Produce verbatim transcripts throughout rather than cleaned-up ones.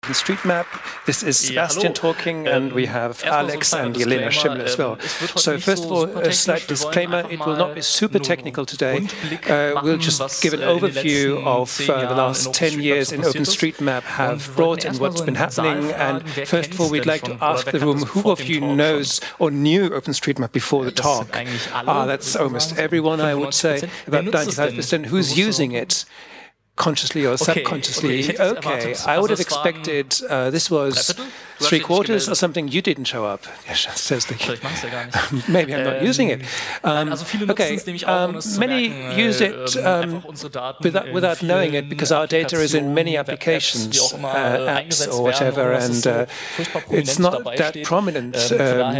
OpenStreetMap. This is Sebastian talking, and we have Alex and Jelena Schimmel as well. So first of all, a slight disclaimer, it will not be super technical today. Uh, we'll just give an overview of uh, the last ten years in OpenStreetMap have brought and what's been happening. And first of all, we'd like to ask the room, who of you knows or knew OpenStreetMap before the talk? Ah, that's almost everyone, I would say, about ninety-five percent. Who's using it? Consciously or subconsciously. Okay, okay. I would have expected uh, this was three quarters or something. You didn't show up. Says the Maybe I'm not using it. Um, okay, um, many use it um, without, without knowing it because our data is in many applications, uh, apps or whatever, and uh, it's not that prominent. Um,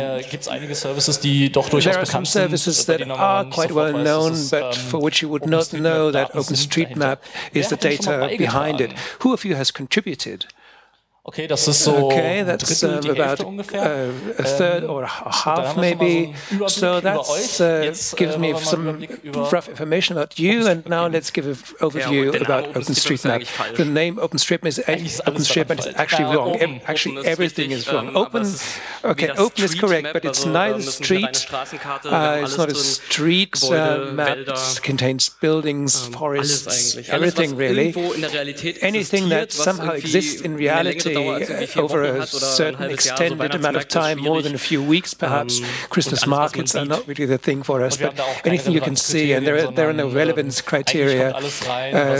there are some services that are quite well known, but for which you would not know that OpenStreetMap is the data behind it. Who of you has contributed? Okay, das ist so okay, that's um, about uh, a third or a half maybe. So that uh, gives me some rough information about you. And now let's give an overview about OpenStreetMap. The name OpenStreetMap is, OpenStreetMap is actually wrong. E actually, everything is wrong. Open, okay, open is correct, but it's neither street. Uh, it's not a street uh, map. It contains buildings, forests, everything really. Anything that somehow exists in reality over a certain extended amount of time, more than a few weeks perhaps. Christmas markets are not really the thing for us, but anything you can see, and there are, there are no relevance criteria. Uh,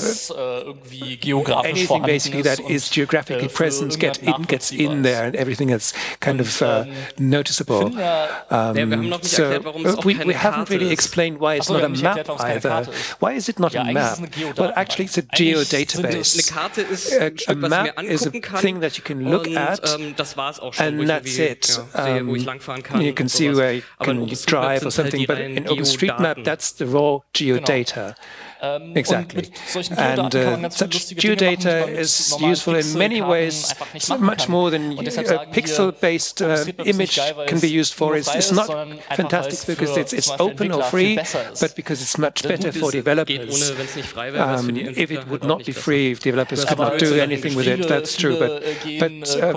anything basically that is geographically present get in, gets in there, and everything that's kind of uh, noticeable. Um, so uh, we, we haven't really explained why it's not a map either. Why is it not a map? Well, actually it's a geodatabase. A, a map is a thing that you can look at, and that's it. Um, you can see where you can drive or something, but in OpenStreetMap, that's the raw geodata. Exactly. And uh, such geodata is useful in many ways, much more than a pixel-based uh, image can be used for. It's, it's not fantastic because it's, it's open or free, but because it's much better for developers. Um, if it would not be free, if developers could not do anything with it, that's true. But, but uh,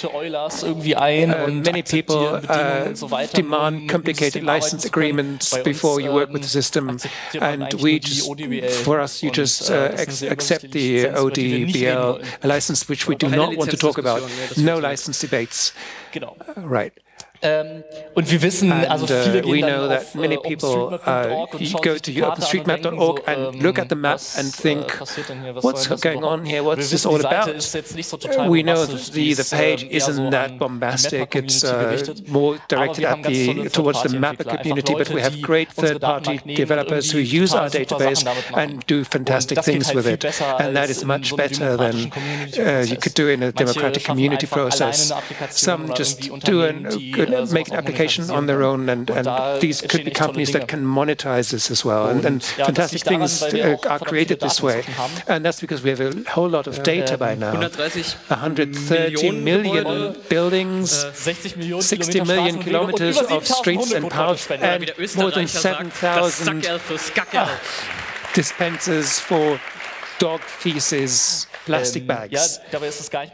uh, many people uh, demand complicated license agreements before you work with the system, and we just for us, you just uh, ex accept the O D B L license, which we do not want to talk about. No license debates. Uh, right. Um, und wir wissen, and, also viele uh, we know that many people uh, go to OpenStreetMap dot org and look at the map and think, what's going on here? What's this all about? We know that the, the page isn't that bombastic. It's uh, more directed at the, towards the mapper community, but we have great third-party developers who use our database and do fantastic things with it. And that is much better than uh, you could do in a democratic community process. Some just do a good make an application on their own, and, and these could be companies that can monetize this as well. And, and fantastic things uh, are created this way. And that's because we have a whole lot of data by now. one hundred thirty million buildings, sixty million kilometers of streets and paths, and more than seven thousand uh, dispensers for dog feces. Plastic bags. Um,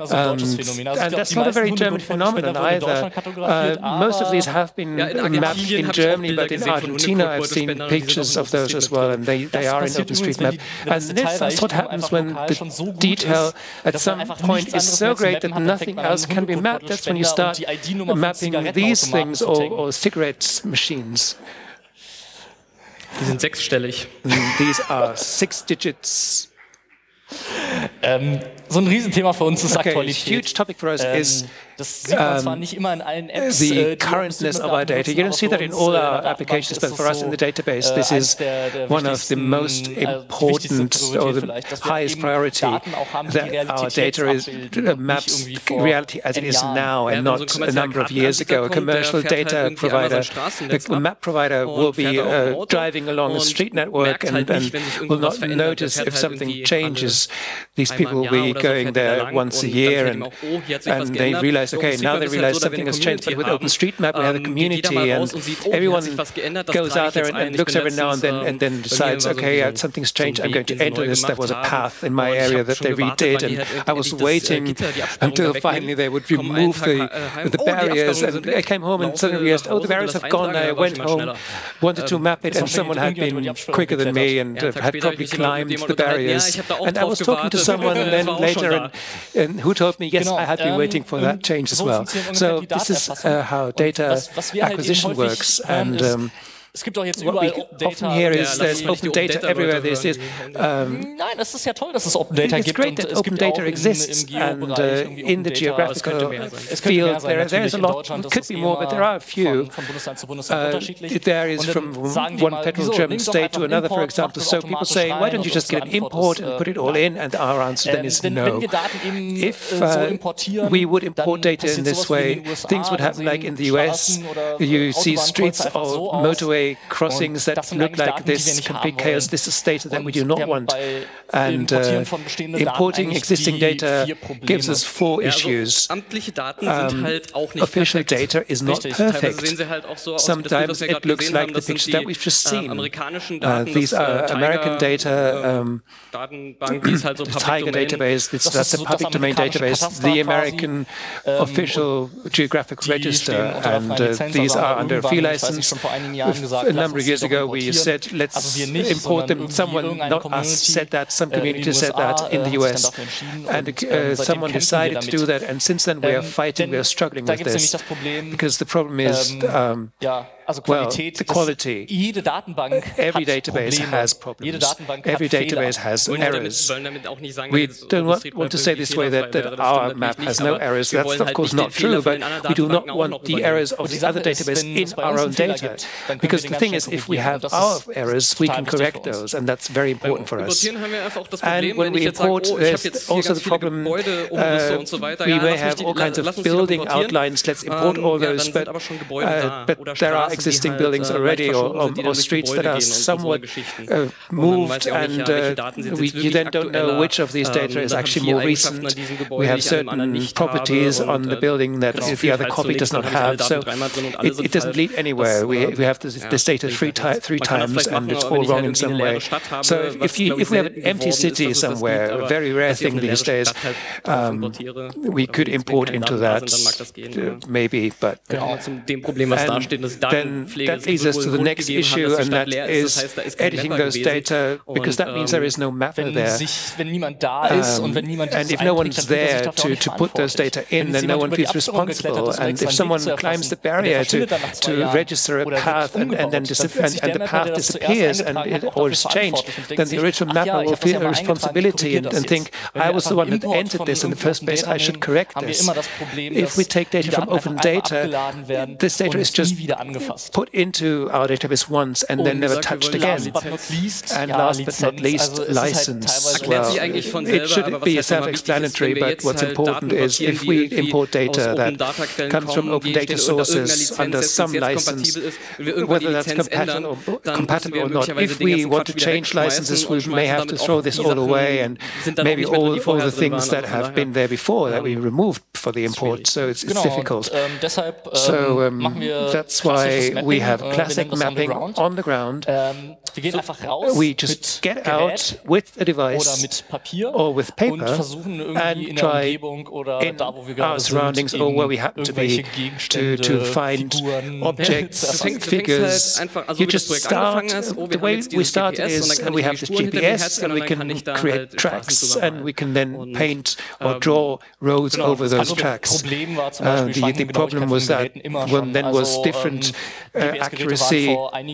and that's not a very German phenomenon either. Uh, most of these have been mapped in Germany, but in Argentina I've seen pictures of those as well, and they, they are in OpenStreetMap. And this, that's what happens when the detail at some point is so great that nothing else can be mapped. That's when you start mapping these things, or, or cigarette machines. Die sind sechsstellig. These are six digits. Ähm, so ein Riesenthema für uns ist okay, Aktualität. Huge topic for us ähm, is das sieht man zwar nicht immer in allen Apps, the äh, currentness of our data. You don't see that in all our applications, but for us in the database, this is one of the most important or the highest priority, that our data is uh, maps reality as it is now and not a number of years ago. A commercial data provider, a map provider will be uh, driving along a street network and, and will not notice if something changes. These people will be going there once a year, and, and they realized, okay, now they realize something has changed. But with OpenStreetMap, we have a community, and everyone goes out there and, and looks every now and then, and then decides, okay, uh, something's changed. I'm going to enter this. There was a path in my area that they redid, and I was waiting until finally they would remove the the barriers. And I came home and suddenly realized, oh, the barriers have gone. I went home, wanted to map it, and someone had been quicker than me and uh, had probably climbed the barriers. And I was talking to someone, and then later, and, and who told me, yes, I had been waiting for that change as well. So this is uh, how data acquisition works. And um, what we often hear is there's open data everywhere these days. Um, Nein, es ist ja toll, dass es Open Data it's gibt. great that open data exists, and uh, in the geographical field there, there's a lot, it could be more, but there are a few. Uh, it varies from one federal German state to another, for example. So people say, why don't you just get an import and put it all in? And our answer then is no. If uh, we would import data in this way, things would happen like in the U S. You see streets or motorway crossings that look like this, complete chaos. This is data that we do not want. And uh, importing existing data gives us four issues. Um, official data is not perfect. Sometimes it looks like the picture that we've just seen. Uh, these are American data, um, the Tiger database, it's, that's a public domain database, the American official geographic register, and uh, these are under a free license. A number of years ago, we said, let's import them. Someone, not us, said that. Some community said that in the U S. And uh, someone decided to do that. And since then, we are fighting, we are struggling with this. Because the problem is, um, well, the quality. Every database has problems. Every database has errors. We don't want, want to say this way that, that our map has no errors. That's of course not true, but we do not want the errors of the other database in our own data. Because the thing is, if we have our errors, we can correct those, and that's very important for us. And when we import, there's also the problem, uh, we may have all kinds of building outlines, let's import all those, but, uh, but there are existing buildings already, or, or, or streets that are somewhat uh, moved, and uh, we, you then don't know which of these data is actually more recent. We have certain properties on the building that the other copy does not have, so it, it doesn't lead anywhere. We, we have this, this data three, three times, and it's all wrong in some way. So if, you, if we have an empty city somewhere, a very rare thing these days, um, we could import into that, uh, maybe, but uh, then that leads us to the next issue, and that is editing those data, because that means there is no mapper there. Um, and if no one's there to, to put those data in, then no one feels responsible. And if someone climbs the barrier to, to register a path, and, and then and, and the path disappears, and it all is changed, then the original mapper will feel a responsibility and, and think, I was the one that entered this in the first place, I should correct this. If we take data from open data, this data is just put into our database once and then never touched again. And last but not least, license. Well, it should be self-explanatory, but what's important is if we import data that comes from open data sources under some license, whether that's compatible or, compatible or not, if we want to change licenses, we may have to throw this all away, and maybe all, all the things that have been there before that we removed for the import. So it's, it's difficult. So um, that's why we have classic mapping on the ground. We just get out with a device or with paper and try in our surroundings or where we happen to be to, to find objects, figures. You just start, the way we start is we have this G P S and we can create tracks and we can then paint or draw roads over those tracks. Uh, the, the problem was that when then was different uh, accuracy.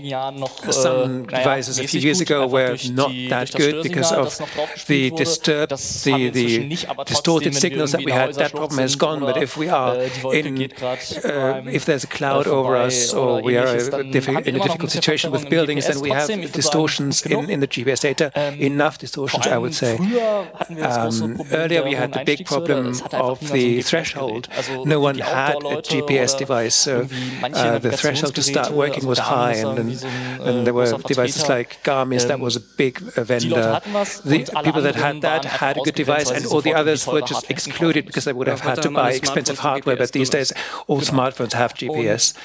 Some devices a few years ago were not that good because of the disturbed, the, the distorted signals that we had. That problem has gone, but if we are in, uh, if there's a cloud over us or we are in a difficult situation with buildings, then we have distortions in, in the G P S data, enough distortions, I would say. Um, earlier we had the big problem of the threshold. No one had a G P S device, so uh, the threshold potential to start working was high, and, and, and there were devices like Garmin, that was a big vendor. The people that had that had a good device, and all the others were just excluded because they would have had to buy expensive hardware. But these days, all smartphones have G P S.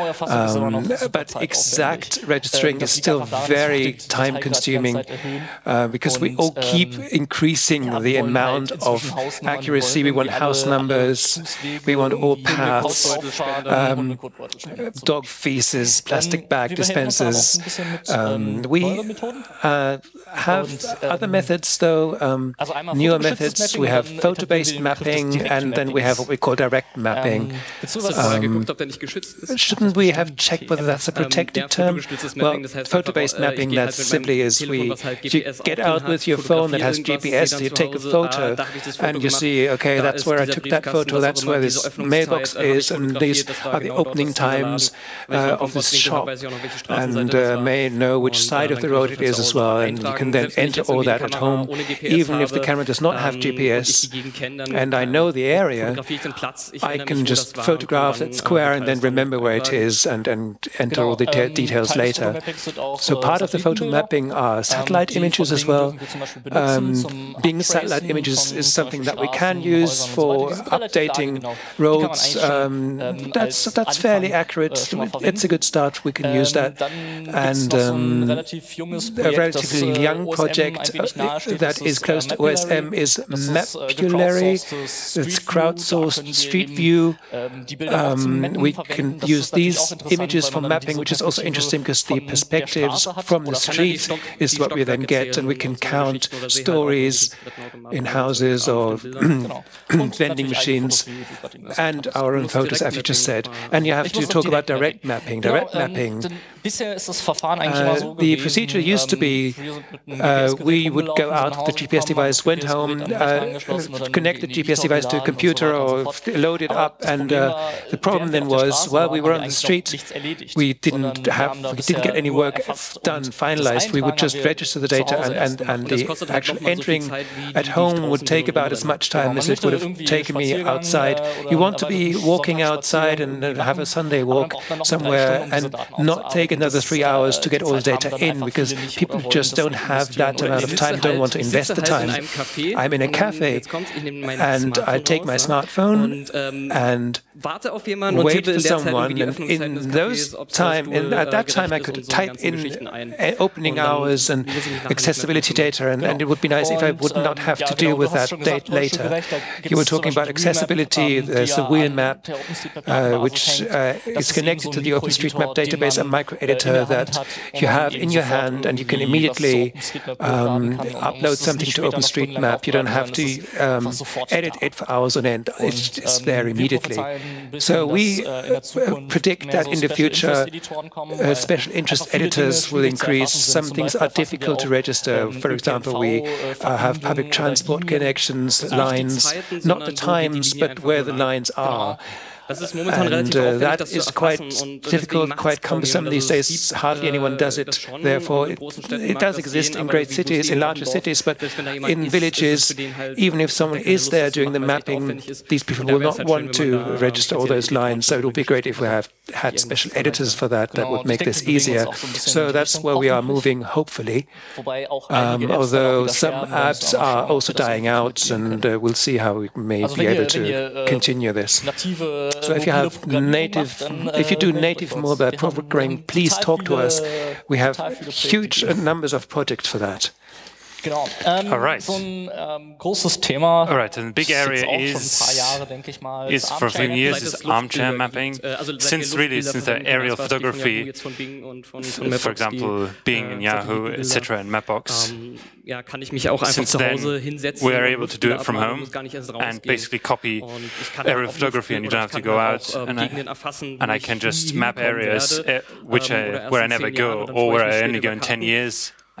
Um, but exact registering is still very time-consuming uh, because we all keep increasing the amount of accuracy. We want house numbers, we want all paths, um, dog feces, plastic bag dispensers. Um, we uh, have other methods, though, um, newer methods. We have photo-based mapping, and then we have what we call direct mapping. Um, shouldn't we have checked whether that's a protected term? Well, photo-based mapping, that simply is we you get out with your phone that has G P S, you take a photo, and you see, okay, that's where I took that photo, that's where this mailbox is, and these are the opening times uh, of this shop, and uh, may know which side of the road it is as well, and you can then enter all that at home, even if the camera does not have G P S, and I know the area, I can just photograph that square and then remember where it is and, and enter all the details later. So part of the photo mapping are satellite images as well. Um, being satellite images is something that we can use for updating roads. Um, that's that's fairly accurate. It's a good start. We can use that. And um, a relatively young project uh, that is close to O S M is Mapulary. It's crowdsourced Street View. Um, we can use these images for mapping, which is also interesting because the perspectives from the street is what we then get, and we can count stories in houses or vending machines and our own photos, as you just said. And you have to talk about direct mapping. Direct mapping. Uh, the procedure used to be uh, we would go out with the G P S device, went home, uh, connect the G P S device to a computer or load it up, and uh, the problem then was, well, we were on the street, we didn't have, we didn't get any work done, finalized. We would just register the data, and, and, and the actual entering at home would take about as much time as it would have taken me outside. You want to be walking outside and have a Sunday walk somewhere and not take another three hours to get all the data in, because people just don't have that amount of time, don't want to invest the time. I'm in a cafe and I take my smartphone and wait for someone, and in those time, in, at that time I could type in opening hours and accessibility data, and, and it would be nice if I would not have to deal with that date later. You were talking about accessibility. There's the wheel map, uh, which uh, is connected to the OpenStreetMap database, a micro-editor that you have in your hand, and you can immediately um, upload something to OpenStreetMap. You don't have to um, edit it for hours on end. It's, it's there immediately. So we uh, predict that in the future uh, special interest editors will increase. Some things are difficult to register. For example, we uh, have public transport connections, lines, not the times, but where the lines are. And uh, that is quite difficult, quite cumbersome these days. Hardly anyone does it. Therefore, it, it does exist in great cities, in larger cities, but in villages, even if someone is there doing the mapping, these people will not want to register all those lines. So it would be great if we have had special editors for that. That would make this easier. So that's where we are moving, hopefully. Um, although some apps are also dying out, and uh, we'll see how we may be able to continue this. So if you have native, if you do native mobile programming, please talk to us. We have huge numbers of projects for that. Genau. Ähm, All right. So ein ähm, großes Thema. All right, and a big area is, Jahre, is for a few years is armchair mapping. Since really, since the aerial photography, for example, Bing and Yahoo, et cetera, and Mapbox, Ja, kann ich mich auch einfach since zu then Hause hinsetzen we are und able to do it from abmachen, home muss gar nicht erst and rausgehen. basically copy Und ich kann aerial auch photography, and you don't have to oder go kann out, auch, ähm, and I, Gegenden erfassen, wo and I ich can nie just map hinkommen areas werde, uh, which ähm, I, oder erst where I in never zehn go, Jahren, und dann or freue ich where mich I später only go über in ten Karten. years.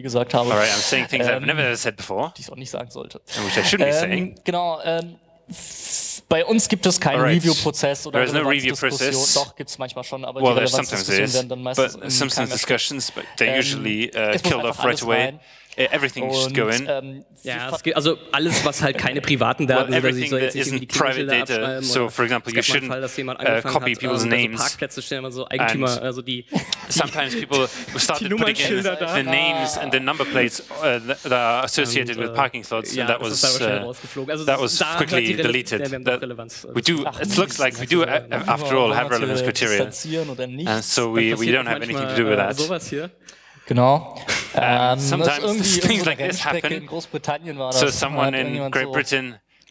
nie gesagt habe. All right, I'm saying things ähm, I've never said before. Die ich auch nicht sagen sollte. Which I shouldn't be saying. Ähm, genau. Ähm, bei uns gibt es keinen right. Review-Prozess oder no Review-Diskussion. Doch, gibt es manchmal schon, aber well, die Relevanzdiskussionen werden dann meistens but sometimes discussions, but they're usually uh, killed off right away. Rein. Everything und, should go in. Ähm, ja, es geht, also alles, was halt keine privaten Daten well, sind, also ich soll jetzt nicht irgendwie die private data. So, for example, you shouldn't Fall, dass jemand uh, copy hat, people's um, names. Also Parkplätze stellen, also Eigentümer, also die, die sometimes people started putting in the names and the number plates uh, that are associated und, with parking slots, ja, and that was uh, also that was quickly deleted. That we do. It looks like we do, after all, have relevance criteria, and so we we don't have anything to do with that. Sowas hier. Genau. Um, sometimes irgendwie things like this happen. In Großbritannien war das so someone in Great Britain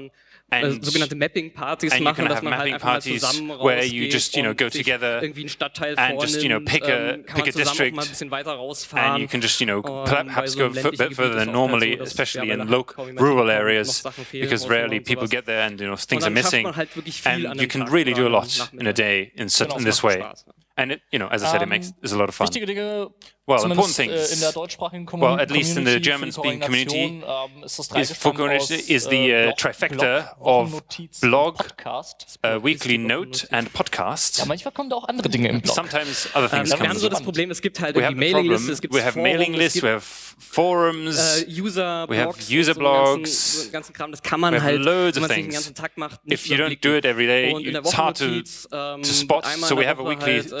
man äh, sogenannte Mapping-Partys machen, dass man halt einfach mal zusammen rausgeht you just, you know, go sich irgendwie einen Stadtteil vornimmt, just, you know, pick a, ähm, kann pick man zusammen auch mal ein bisschen weiter rausfahren. And you can just, you know, perhaps go a bit further than normally, especially in local, rural areas, because rarely people get there and, you know, things are missing. And you can really do a lot in a day in, such, in this way. And it, you know, as I said, it makes it's a lot of fun. Wichtige Dinge, well, important things. In der deutschsprachigen well, at least in the German-speaking community, um, is, is, is the uh, trifecta of blog, uh, weekly note, and podcast. Ja, manchmal kommen da auch andere Dinge im Blog. Sometimes other things um, come. Wir haben so das Problem, es gibt halt irgendwie Mailinglisten, es gibt we have mailing lists, we have forums, uh, User we have user blogs, so ganzen, ganzen Kram. Das kann man halt, loads wenn of man sich den things. ganzen Tag macht, nicht If you don't do it every day, it's hard to, um, to spot. So we have a weekly halt,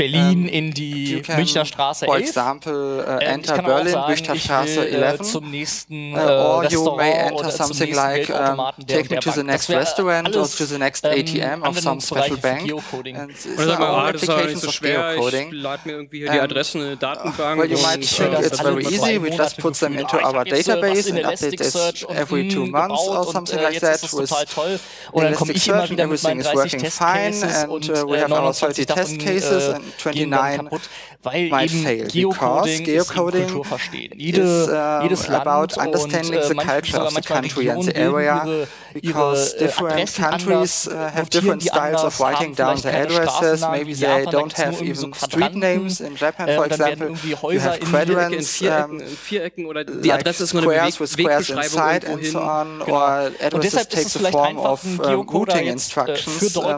Berlin in die Münchner Straße for elf. example, uh, Ähm, enter ich kann aber auch Berlin, sagen, Büchter ich Straße will äh, eleven. zum nächsten äh, Uh, or you may Restaurant enter oder zum something nächsten like um, Geldautomaten der take und me der to the Bank. next Das wäre restaurant or alles to the next ähm, A T M of some special Anwendungsbereiche für bank. Geocoding. And it's Oder sag mal, all ah, das ist doch nicht applications so of schwer, ich geocoding. lade mir irgendwie hier die Um, Adressen in eine Datenbank. Well, you und, might äh, think das it's dann very wird easy. man We just put them into Ah, ich our hab jetzt, äh, was database in and update this Elasticsearch und, every two hm, months or gebaut und, something äh, like jetzt that. ist es With total toll. Und dann komme ich immer wieder mit meinen everything dreißig is working fine, Testcases and und uh, we äh, have our neunundzwanzig thirty davon test cases äh, and gehen dann twenty-nine kaputt, weil might eben fail, Geocoding because ist eben geocoding Kultur verstehen. Jede, is um, jedes Land about und understanding äh, the manchmal culture sogar of the manchmal country and Regionen the bilden area. ihre because different countries uh, have different styles of writing down the addresses. Maybe they don't have even street names. In Japan, for example, you have quadrants, um, like squares with squares inside and so on, or addresses take the form of um, routing instructions. Um,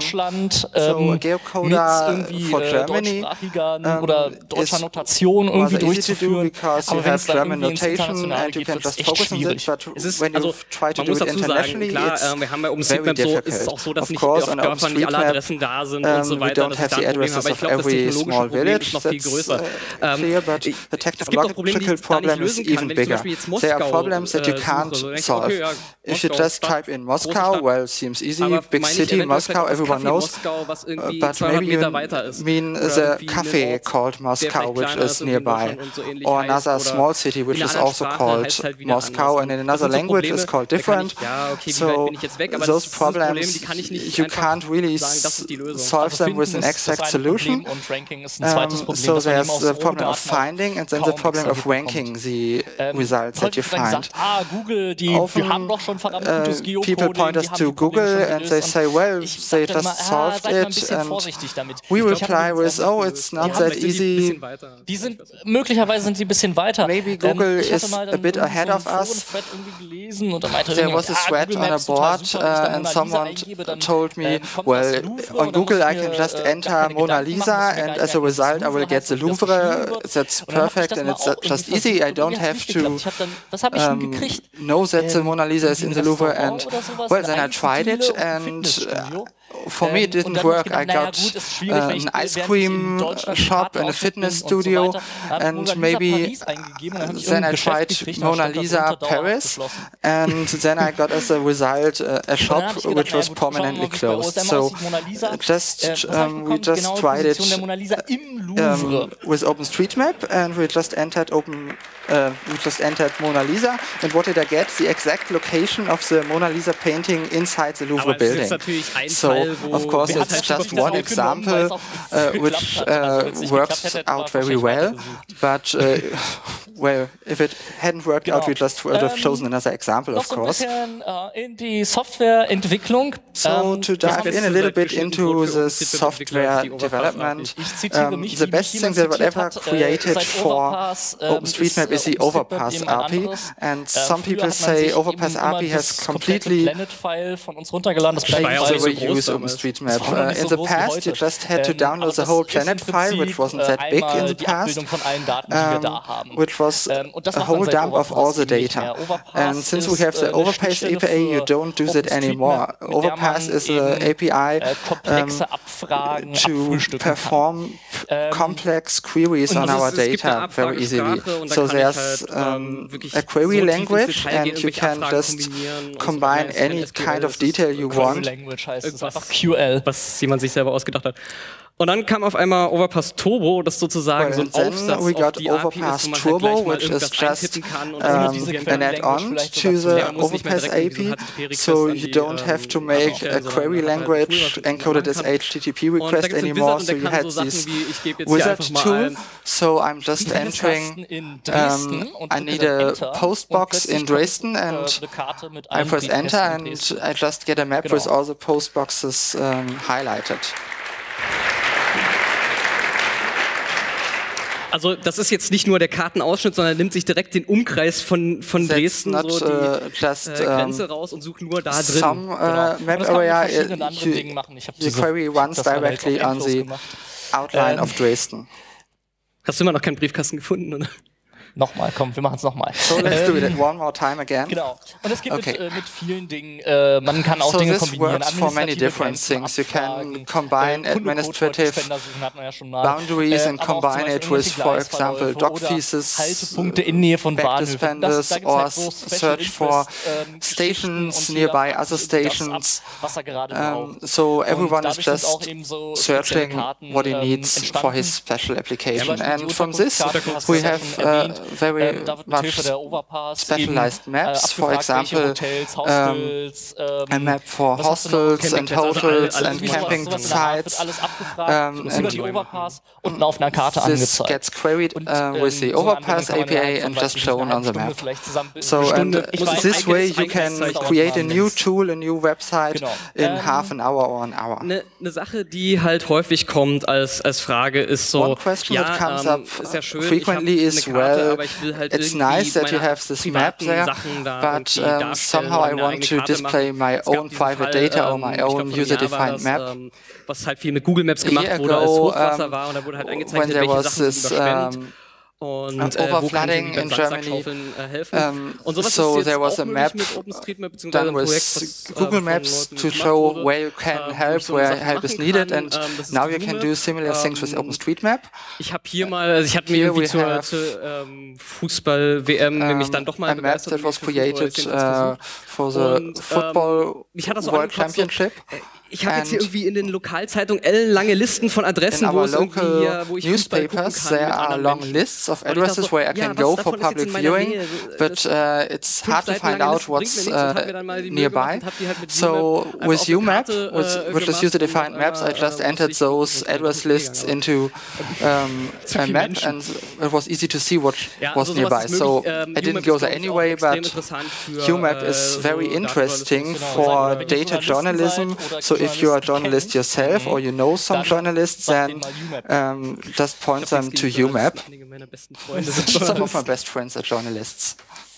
so Geocoder for Germany um, is rather easy to do because you have German notation and you can just focus on it, but when you try to do it internationally, it's very difficult. Of course, on OpenStreetMap, um, we don't have the addresses of every small village, that's uh, clear, but the technological problem is even bigger. There are problems that you can't solve. If you just type in Moscow, well, it seems easy, big city, Moscow, everyone knows, uh, but maybe you mean the cafe called Moscow, which is nearby, or another small city, which is also called Moscow, and in another language is called different. So those problems, you can't really solve them with an exact solution. Um, so there's the problem of finding, and then the problem of ranking the results that you find. Often, uh, people point us to Google and they say, well, they just solved it, and we reply with, oh, it's not that easy. Die sind, möglicherweise sind sie ein bisschen weiter. Maybe Google is a bit ahead of us. There was a thread on a board uh, and someone told me, well, on Google I can just enter Mona Lisa and as a result I will get the Louvre. That's perfect and it's just easy. I don't have to um, know that the Mona Lisa is in the Louvre, and well, then I tried it and uh, for me it didn't work. I got uh, an ice cream shop and a fitness studio, and maybe then I tried Mona Lisa Paris, and then I got as a result uh, a shop which was permanently closed. So just um, we just tried it um, with OpenStreetMap, and we just entered open. Uh, we just entered Mona Lisa, and what did I get? The exact location of the Mona Lisa painting inside the Louvre building. So, of course, it's just one example uh, which uh, works out very well, but uh, well, if it hadn't worked out, we just would have chosen another example, of course. So, to dive in a little bit into the software development, um, the best thing that was ever created for OpenStreetMap is the Overpass A P I, and some people say Overpass A P I has completely reused OpenStreetMap. Uh, in the past, you just had to download the whole Planet file, which wasn't that big in the past, um, which was a whole dump of all the data. And since we have the Overpass A P I, you don't do that anymore. Overpass is an A P I um, to perform complex queries on our data very easily. So there's um, a query language, and you can just combine any kind of detail you want. Q L, was jemand sich selber ausgedacht hat. Und dann kam auf einmal Overpass Turbo, das sozusagen well, so ein Aufsatz we got auf die Overpass A P I ist, wo man Turbo, halt gleich mal which is irgendwas just eintippen kann und um, an add-on to the Overpass A P I, so you don't have to make a query language encoded as H T T P request anymore, so you had this wizard tool, so I'm just entering, um, I need a post box in Dresden, and I press enter and I just get a map with all the post boxes um, highlighted. Also das ist jetzt nicht nur der Kartenausschnitt, sondern nimmt sich direkt den Umkreis von, von Dresden, not, so die uh, just, äh, Grenze raus und sucht nur da drin. Some uh, genau. map area, you, the query runs directly on the outline ähm. of Dresden. Hast du immer noch keinen Briefkasten gefunden, oder? Nochmal, komm, wir machen es nochmal. So let's do it one more time again. Genau. Und es gibt okay. mit, äh, mit vielen Dingen, äh, man kann auch so Dinge this kombinieren. Works for many different things. You can combine äh, administrative boundaries and combine it with, for example, dock pieces, Haltepunkte in Nähe von Bahnhöfen, das, or search for stations nearby other stations. Um, so everyone is just searching what he needs for his special application. And from this, we have uh, very ähm, da wird mit Hilfe der Overpass specialized maps, äh, for example, Hotels, Hostels, um, a map for hostels and hotels and camping sites. Alles abgefragt, um, über die Overpass unten auf einer Karte this angezeigt. gets queried und, uh, with the so Overpass A P I and just shown on the map. So and this way you can create a new tool, a new website genau. in ähm, half an hour or an hour. Eine ne Sache, die halt häufig kommt als, als Frage, ist so, One question ja, that comes ähm, up ist ja schön, frequently is, Karte, well, aber ich will halt it's nice that you have this map there, but um, somehow I want to display my own private Fall, data or my own user-defined map. Ähm, was halt viel mit Google Maps gemacht wurde, als Hochwasser war, und da wurde halt eingezeichnet, welche Sachen sind überschwemmt. Und äh, wo kann ich in Germany äh, helfen? Um, und sowas so ist jetzt there was auch a map mit OpenStreetMap beziehungsweise ein Projekt, was, Google äh, Maps to show wurde, where you can äh, help, where help is needed, kann. and um, now you can do similar um, things with OpenStreetMap. Ich habe hier mal, also ich hatte mir irgendwie zur, zur ähm, Fußball-W M um, nämlich dann doch mal a map that was created uh, for the und, Football ähm, World Championship. So, ich habe jetzt hier irgendwie in den Lokalzeitungen ellenlange Listen von Adressen, wo es irgendwie, uh, wo ich newspapers, there are long lists of addresses where I can go for public viewing, but uh, it's hard to find out what's uh, nearby. So with U map, with, with just user-defined maps, I just entered those address lists into um, a map, and it was easy to see what was nearby. So I didn't go there anyway, but U map is very interesting for data journalism. So if you are a journalist yourself or you know some journalists, then um, just point them to U map. Some of my best friends are journalists.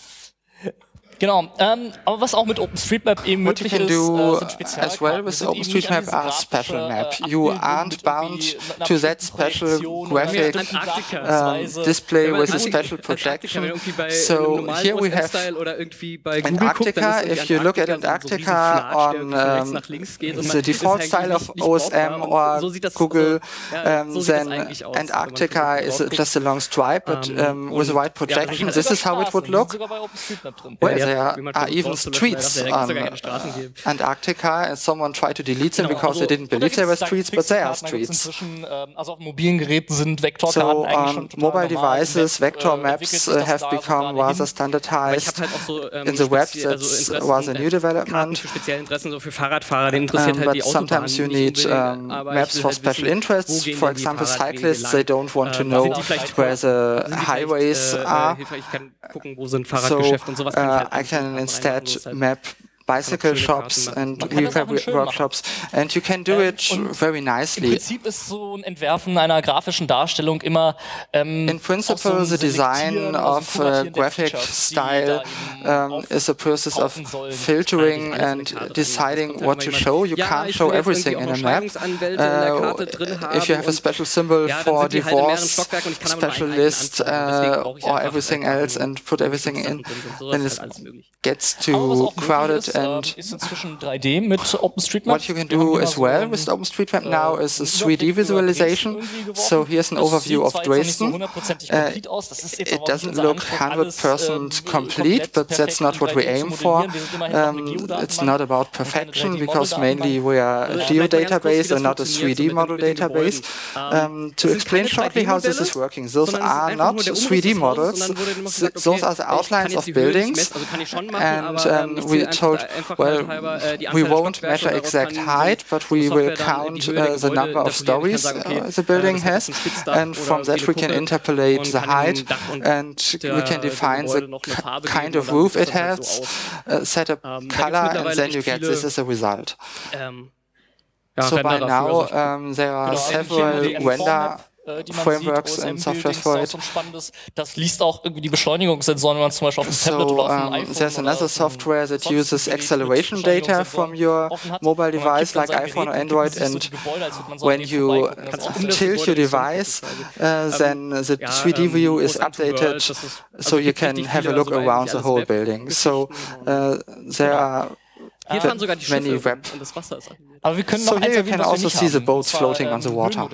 Genau, ähm, aber was auch mit OpenStreetMap eben What möglich you can ist, do äh, sind Spezialkarten. as well with OpenStreetMap are special map. You aren't bound to that special graphic um, display with a special projection. So here we have Antarctica. If you look at Antarctica on um, the default style of O S M or Google, um, then Antarctica is just a long stripe, but um, with a wide projection, this is how it would look. Well, there are even streets on Antarctica, and someone tried to delete them because they didn't believe there were streets, but there are streets. Also auf mobilen Geräten sind Vektorkarten so on mobile devices, vector maps uh, have become rather standardized. In the web, that was a new development. Um, but sometimes you need um, maps for special interests. For example, cyclists, they don't want to know where the highways are. So uh, I can instead map bicycle shops and repair workshops, and you can do it very nicely. Im Prinzip ist so ein Entwerfen einer grafischen Darstellung immer ähm, in principle, the design of a graphic style um, is a process of filtering and deciding what to show. You can't show everything in a map. Uh, if you have a special symbol for divorce, special list, uh, or everything else, and put everything in, then it gets too crowded. And what you can do as well with OpenStreetMap now is a three D visualization. So here's an overview of Dresden. Uh, it doesn't look one hundred percent complete, but that's not what we aim for. Um, it's not about perfection, because mainly we are a geodatabase and not a three D model database. Um, to explain shortly how this is working, those are not three D models. Those are the outlines of buildings. And um, we told, well, we won't measure exact height, but we will count uh, the number of stories uh, the building has, and from that we can interpolate the height, and we can define the kind of roof it has, uh, set a color, and then you get this as a result. So by now um, there are several render frameworks and software for it. Das liest auch irgendwie die Beschleunigungssensoren, wenn man zum Beispiel auf dem Tablet oder auf dem iPhone. There's another software that uses acceleration data from your mobile device, like iPhone or Android, and when you tilt your device, uh, then the three D view is updated, so you can have a look around the whole building. So uh, there are Hier fahren sogar die many Schiffe web. und das Wasser ist Aber wir können so noch here you eins can erwähnen, also see the boats floating on the water.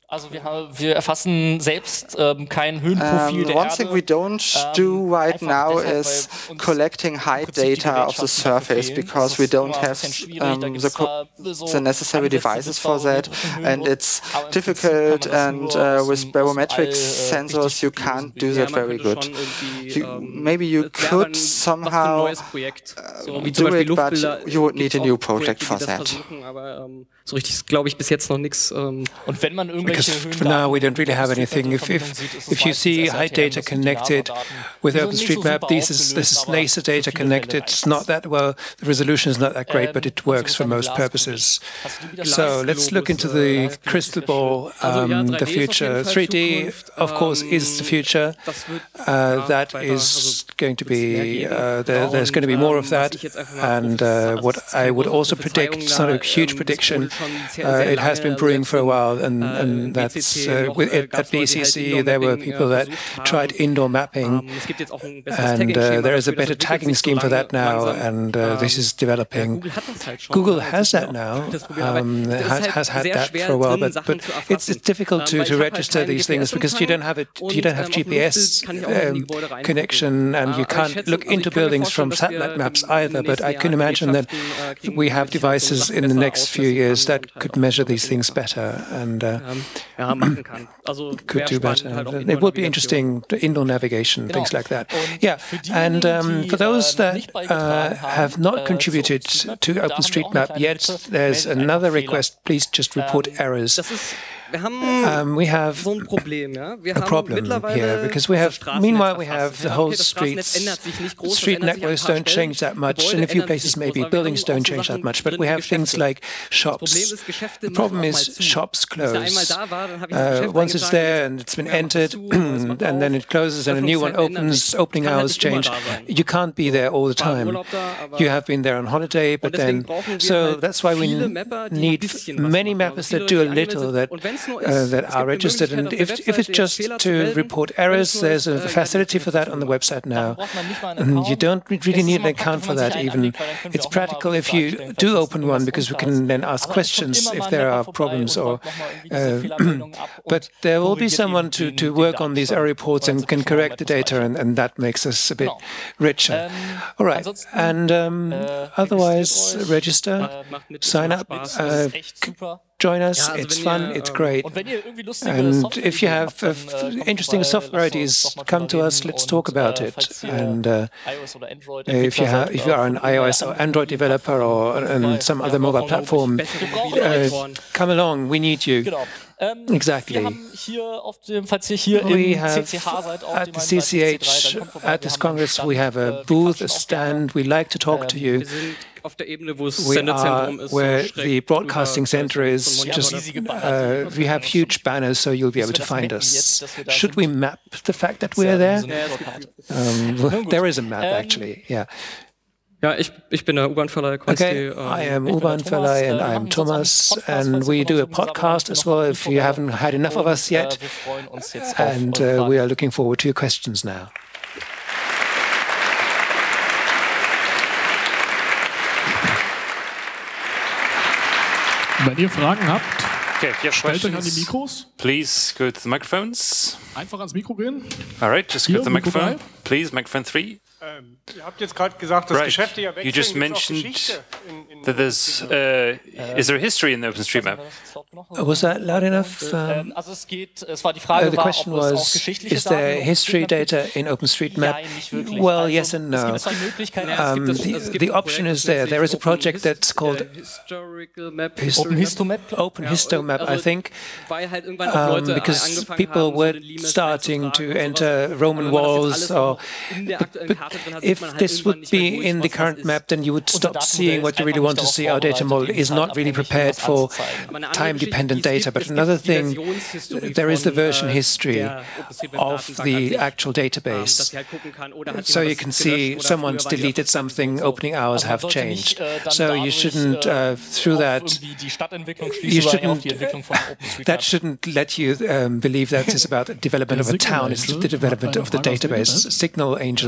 Also wir, haben, wir erfassen selbst ähm, kein Höhenprofil der Erde. One thing we don't do right now is collecting height data of the surface because we don't have um, the, the necessary devices for that, and it's difficult, and uh, with barometric sensors you can't do that very good. You, maybe you could somehow uh, do it, but you would need a new project for that. So richtig, glaube ich, bis jetzt noch nichts. Und wenn man irgendwelche For now, we don't really have anything. If, if, if you see height data connected with OpenStreetMap, this is, this is laser data connected. It's not that well, the resolution is not that great, but it works for most purposes. So let's look into the crystal ball, um, the future. three D, of course, is the future. Uh, that is going to be, uh, there, there's going to be more of that. And uh, what I would also predict, it's not a huge prediction, uh, it has been brewing for a while, and, and that's Uh, with it, at B C C, there were people that tried indoor mapping, and uh, there is a better tagging scheme for that now, and uh, this is developing. Google has that now, um, has, has had that for a while, but, but it's, it's difficult to, to register these things because you don't have it, you don't have G P S um, connection, and you can't look into buildings from satellite maps either. But I can imagine that we have devices in the next few years that could measure these things better, and uh, could do better. It would be interesting, indoor navigation, things like that. Yeah, and um, for those that uh, have not contributed to OpenStreetMap yet, there's another request. Please just report errors. Um, we have a problem here because we have, meanwhile, we have the whole streets. Street networks don't change that much. In a few places, maybe buildings don't change that much, but we have things like shops. The problem is shops close. Uh, once it's there and it's been entered, and then it closes and a new one opens, opening hours change. You can't be there all the time. You have been there on holiday, but then, so that's why we need many mappers that do a little, that Uh, that are registered, and if, if it's just to report errors, there's a facility for that on the website now. And you don't really need an account for that even. It's practical if you do open one, because we can then ask questions if there are problems, or uh, but there will be someone to, to work on these error reports and can correct the data, and, and that makes us a bit richer. All right, and um, otherwise register, sign up, uh, join us, it's fun, it's great. And if you have uh, interesting software ideas, come to us, let's talk about it. And uh, if you have, if you are an iOS or Android developer, or and some other mobile platform, uh, come along, we need you. Exactly. We have at the C C H, at this Congress, we have a booth, a stand, we like to talk to you. We are where the broadcasting center is. Just uh, we have huge banners, so you'll be able to find us. Should we map the fact that we're there? Um, there is a map, actually. Yeah. Ja, ich, ich bin der U-Bahn-Verleih. Okay, I am U-Bahn Verleih, and I am Thomas, and we do a podcast as well if you haven't had enough of us yet. And uh, we are looking forward to your questions now. Wenn ihr Fragen habt, okay, if you have stellt euch an die Mikros. Please go to the microphones. Einfach ans Mikro gehen. All right, just go to the microphone. Please, microphone three. Ähm, ihr habt jetzt gerade gesagt, dass right. Geschäfte ja wechseln. You just mentioned that there's, uh, is there a history in the OpenStreetMap? Was that loud enough? Um, uh, the question was, is there history data in OpenStreetMap? Well, yes and no. Um, the, the option is there. There is a project that's called OpenHistomap, I think, um, because people were starting to enter Roman walls, or but if this would be in the current map, then you would stop seeing what you really want to see. Our data model is not really prepared for time-dependent data. But another thing, there is the version history of the actual database. So you can see someone's deleted something, opening hours have changed. So you shouldn't, uh, through that, you shouldn't, that shouldn't let you um, believe that it's about the development of a town. It's the development of the database. Signal angels have a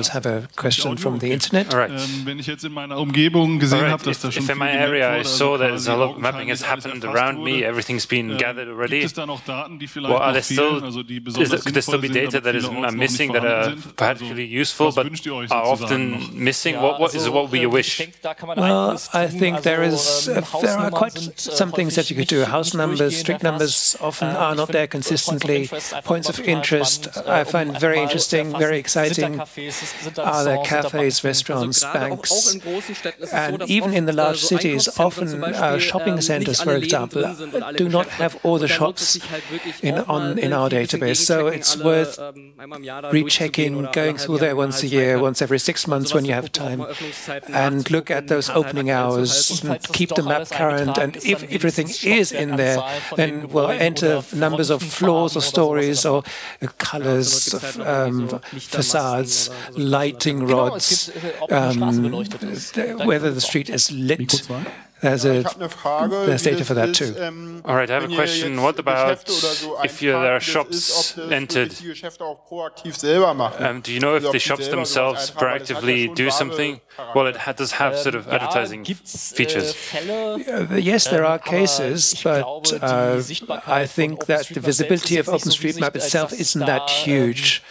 question from the internet. All right. Wenn ich jetzt in meiner Umgebung gesehen habe, dass da schon If in my area I saw that a lot of mapping has happened around me, everything's been gathered already. Gibt es da noch Daten, die vielleicht Well, are noch there still, fehlen, also die is besonders there, could there still be sinnvoll data sind, that aber is vielerorts are noch missing nicht that are vorhanden sind? perhaps Also, really useful was but wünscht ihr euch are sozusagen often noch? missing? Ja, What, what is also, what would be your äh, wish? ich denke, da kann man Well, einiges I tun. think there Also, is ähm, uh, there are Hausnummern quite sind, äh, some things that you could do. häufig House nicht numbers, durchgehend street erfasst. numbers often Äh, are ich not finde there Points of consistently. Interest einfach Points of total interest spannend, I äh, um find einfach very mal interesting, zu very erfassen, sind da exciting. Cafés, sind da Are there Restaurants, sind da cafes, Banken? restaurants, Also gerade auch, auch banks? in großen Städten ist es so, And dass even in the oft, large äh, so cities, Einkaufszentren zum often uh, Beispiel, shopping ähm, centers, nicht for alle Läden example, drin sind und alle do not Geschäfte. have all the Und da lohnt es shops sich halt wirklich in auch mal, on äh, in our hier ein bisschen database. So gegenchecken, it's alle, worth ähm, einmal im Jahr da rechecking, durchzugehen oder going alle through halbe there Jahr, once a alle halbe year, Jahr. once every six months Sowas when zu you have gucken, auch time, mal Öffnungszeiten and look at those nachzugucken, opening halt hours, aktuell zu and halten. keep the map current, and if everything is in there, then we'll enter numbers of floors or stories or uh, colors, of, um, facades, lighting rods, um, whether the street is lit. There's, a, there's data for that too. All right, I have a question. What about if you, there are shops entered? Um, do you know if the shops themselves proactively do something? Well, it ha does have sort of advertising features. Uh, yes, there are cases, but uh, I think that the visibility of OpenStreetMap itself isn't that huge.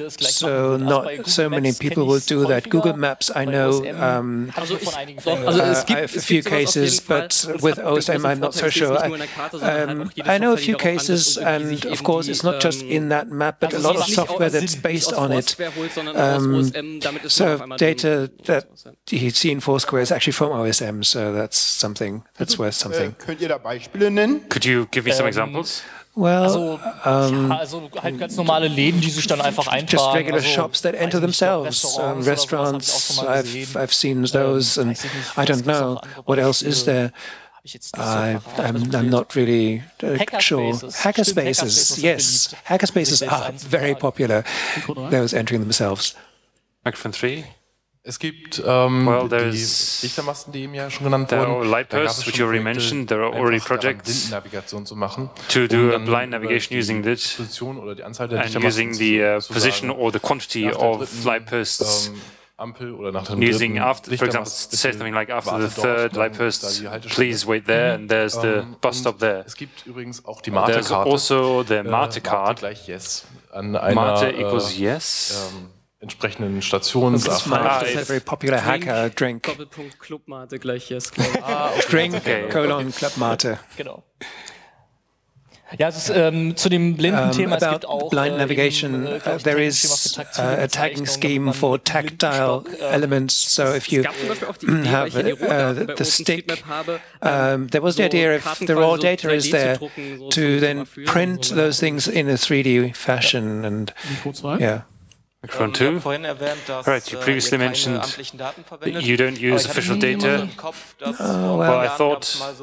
So not so many people will do that. Google Maps, I know, um, uh, I have a few cases, but with O S M I'm not so sure. I, um, I know a few cases, and of course it's not just in that map, but a lot of software that's based on it. Um, so data that you see in Foursquare is actually from O S M, so that's something that's worth something. Could you give me some examples? Well, also, um, ja, also halt ganz normale Läden, die sich dann einfach eintragen. Just regular also, shops that enter themselves. Um, restaurants, I've, I've seen those, and I don't know what else is there. I, I'm, I'm not really uh, sure. Hackerspaces, yes. Hackerspaces are very popular, those entering themselves. Microphone three. Es gibt ähm, well, die Lichtermasten, die eben ja schon genannt there wurden. Are light posts, which you already mentioned. There are already projects Blindennavigation zu machen, to do um a blind navigation using it Position oder die Anzahl der and using the uh, position or the quantity of light posts. Ähm, Ampel oder nach dem using after, for example, say something like after the third light post, please wait there, and there's the bus stop there. Es gibt übrigens auch die There's Mate-Karte. also the Mate card. Mate gleich yes. An einer, Mate equals äh, yes. Ähm, entsprechenden Stationen. That's a very popular hacker drink. Doppelpunkt Club Mate gleich yes. Ah, okay. Drink okay. colon Club Mate. Genau. Ja, es ist, ähm, zu dem blinden Thema, um, es gibt auch blind äh, navigation, eben, äh, uh, there is uh, a tagging scheme for tactile elements. So if you have uh, the, the stick, um, there was the idea if the raw data is there to then print those things in a three D fashion, and yeah. Microphone two. Right, you previously mentioned that you don't use official data. Oh, well, well, I thought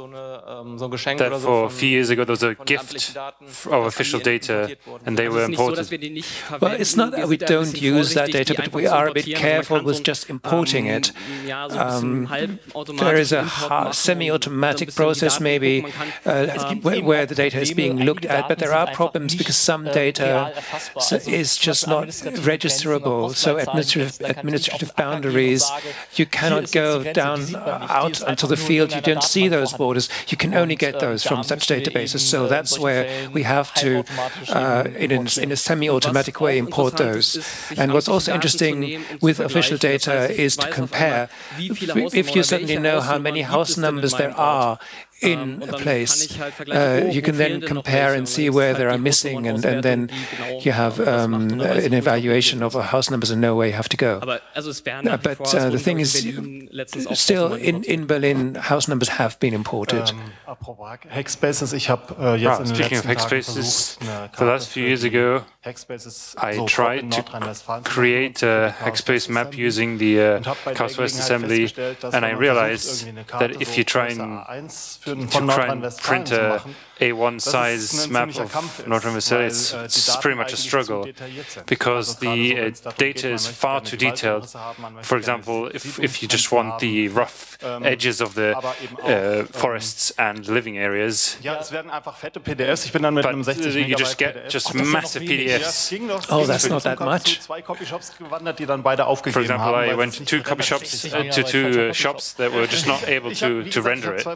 that for a few years ago there was a gift of official data and they were imported. Well, it's not that we don't use that data, but we are a bit careful with just importing it. Um, there is a semi-automatic process maybe uh, where, where the data is being looked at, but there are problems because some data is just not registered. So administrative, administrative boundaries, you cannot go down out onto the field, you don't see those borders, you can only get those from such databases. So that's where we have to, uh, in, a, in a semi-automatic way, import those. And what's also interesting with official data is to compare. If you suddenly know how many house numbers there are in a place, uh, you can then compare and see where there are missing, and, and then you have um, an evaluation of our house numbers and know where you have to go. Uh, but uh, the thing is, still in, in Berlin, house numbers have been imported. Um, Hackspaces, ich habe uh, jetzt ah, speaking of Hackspaces, the last few years ago, I tried to create a Hackspace map using the uh, Chaos West assembly, and I realized that if you try and to print a A one size map of North Rhine-Westphalia, it's, it's pretty much a struggle because the uh, data is far too detailed. For example, if, if you just want the rough edges of the uh, forests and living areas, but uh, you just get just massive P D Fs. Oh, that's not that much. For example, I went to two copy shops, uh, to two uh, shops that were just not able to, to render it.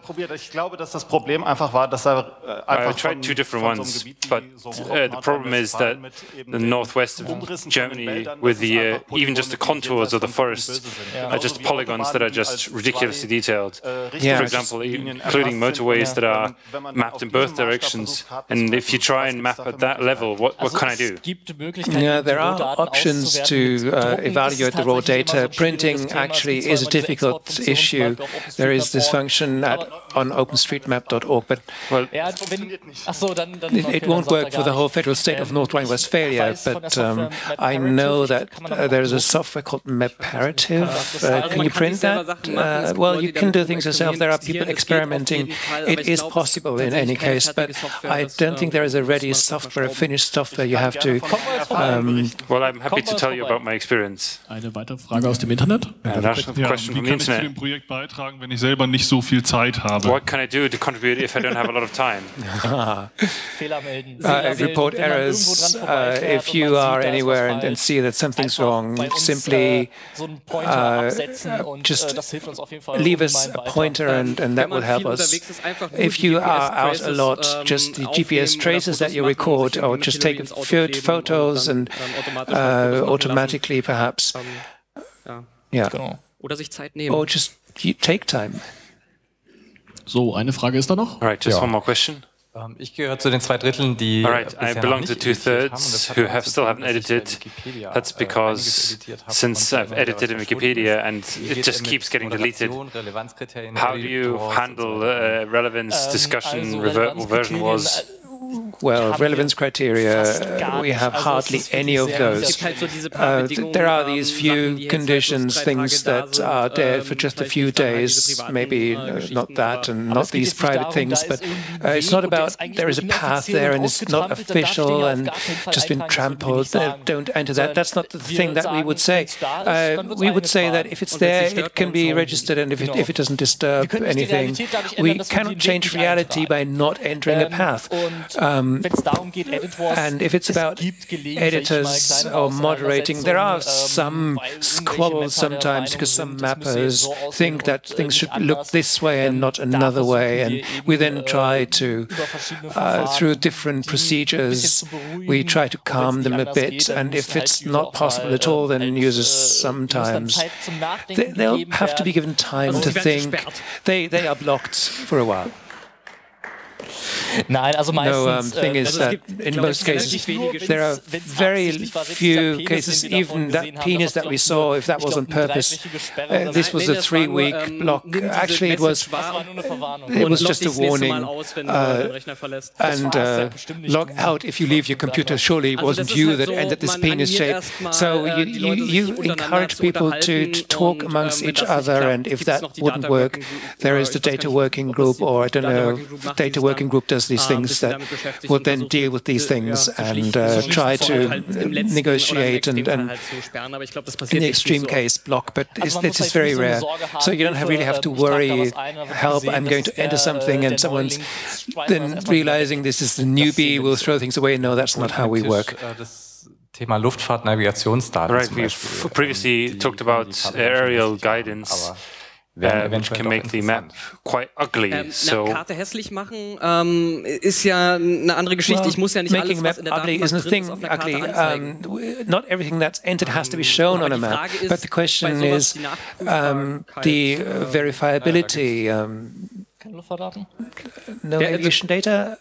I tried two different ones, but uh, the problem is that the northwest of Germany, with the uh, even just the contours of the forest, are just polygons that are just ridiculously detailed. Yeah, for example, including motorways that are mapped in both directions. And if you try and map at that level, what, what can I do? Yeah, there are options to uh, evaluate the raw data. Printing actually is a difficult issue. There is this function at, on openstreetmap dot org, but well, it, it won't work for the whole federal state of North Rhine-Westphalia, but um, I know that uh, there's a software called Maparative. Uh, can you print that? Uh, well, you can do things yourself. There are people experimenting. It is possible in any case, but I don't think there is a ready software, a finished software you have to... Um, well, I'm happy to tell you about my experience. Eine weitere Frage aus dem Internet. Ja, question from the internet. Wie kann ich zu dem Projekt beitragen, wenn ich selber nicht so viel Zeit habe? What can I do to contribute if I don't have a lot of time? uh, report errors uh, if you are anywhere and, and see that something's wrong. Simply uh, just leave us a pointer and, and that will help us. If you are out a lot, just the G P S traces that you record, or just take few photos and uh, automatically perhaps. Yeah. Or just you take time. So, eine Frage ist da noch? All right, just ja. one more question. Ich gehöre zu den zwei Dritteln, die All right, I belong to two-thirds who have still haven't edited. That's because since I've edited in Wikipedia and it just keeps getting deleted, how do you handle uh, relevance discussion, revert version was? Well, relevance criteria, we have hardly any of those. Uh, there are these few conditions, things that are there for just a few days, maybe uh, not that and not these private things, but uh, it's not about there is a path there and it's not official and just been trampled. Uh, don't enter that. That's not the thing that we would say. Uh, we would say that if it's there, it can be registered, and if it, if it doesn't disturb anything, we cannot change reality by not entering a path. Um, and if it's about editors or moderating, there are some squabbles sometimes because some mappers think that things should look this way and not another way, and we then try to, uh, through different procedures, we try to calm them a bit, and if it's not possible at all, then users sometimes, they, they'll have to be given time to think. They, they are blocked for a while. Nein, also meistens, no, um, thing is that in most cases there are very few cases, even that penis that we saw, if that was on purpose, uh, this was a three-week block. Actually, it was it was just a warning, uh, and uh, log out if you leave your computer. Surely it wasn't you that ended this penis shape. So you, you, you encourage people to, to talk amongst each other, and if that wouldn't work, there is the data working group, or I don't know, data working group does these things that will then deal with these things and uh, try to negotiate and, and in the extreme case block, but it's, this is very rare. So you don't have, really have to worry, help, I'm going to enter something and someone's then realizing this is the newbie, will throw things away. No, that's not how we work. Thema Luftfahrt-Navigationsdaten. Right, we've previously talked about aerial guidance. Uh, which can make the map quite ugly. Ähm, so eine Karte hässlich machen ähm, ist ja eine andere Geschichte. Well, ich muss ja nicht alles, was in der ugly is a thing ugly. Um, not everything that's entered has to be shown on a map. But the question is um, the uh, verifiability. Um, no aviation data.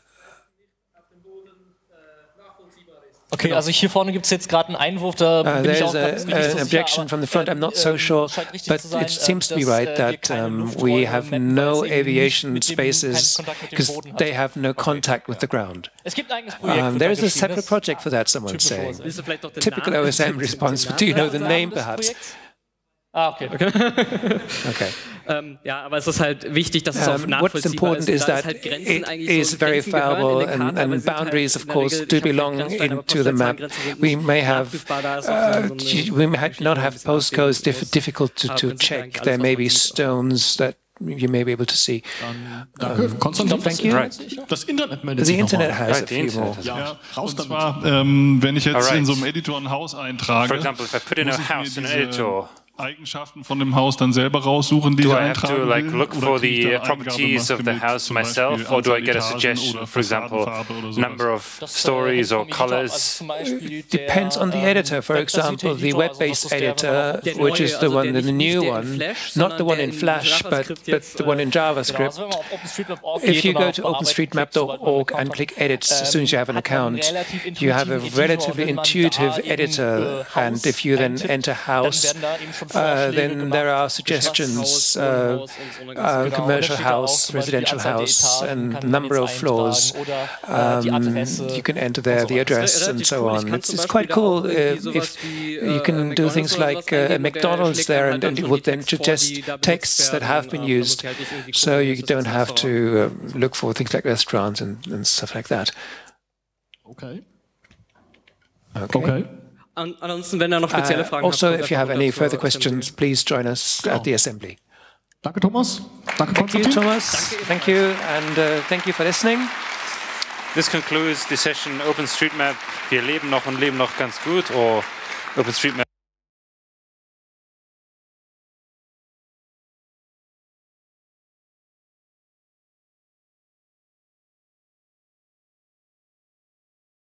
Okay, also hier vorne gibt es jetzt gerade einen Einwurf, da uh, bin ich auch a, nicht so an objection from the front. I'm not so sure, but it seems to be right that um, we have no aviation spaces because they have no contact with the ground. Um, there is a separate project for that, someone's saying. Typical O S M response, but do you know the name perhaps? Ah, okay. Okay. okay. Ähm, ja, aber es ist halt wichtig, dass es auf um, what's important is that halt it is so verifiable and, and boundaries, of course, do belong into the map. We may have, uh, we may not have postcodes diff difficult to, to check. There may be stones that you may be able to see. Um, Konstantin, thank you. Right. Das Internet meldet The sich Internet noch mal. has right, a few more. Ja, und zwar, ähm, wenn ich jetzt right. in so einem Editor ein Haus eintrage, For example, if I put in a house in an editor, Eigenschaften von dem Haus dann selber raussuchen, die do ich I have to eintragen like will, look for the properties of the house myself, or do I get a suggestion, for example, number of stories or colors? Depends on the editor. For example, the web-based editor, which is the one, the new one, not the one in Flash, but, but the one in JavaScript. If you go to openstreetmap dot org and click Edit as soon as you have an account, you have a relatively intuitive editor, and if you then enter house, Uh, then there are suggestions, uh, uh, commercial house, residential house, and number of floors. Um, you can enter there the address and so on. It's, it's quite cool uh, if you can do things like uh, McDonald's there, and, and it would then suggest texts that have been used, so you don't have to uh, look for things like restaurants and, and stuff like that. Okay. Okay. okay. Ansonsten, wenn ihr noch spezielle Fragen uh, also, habt, if you have any further questions, please join us oh. at the assembly. Danke, Thomas. Danke, thank you, Thomas. Danke. Thank you, and uh, thank you for listening. This concludes the session OpenStreetMap. Wir leben noch und leben noch ganz gut, or OpenStreetMap.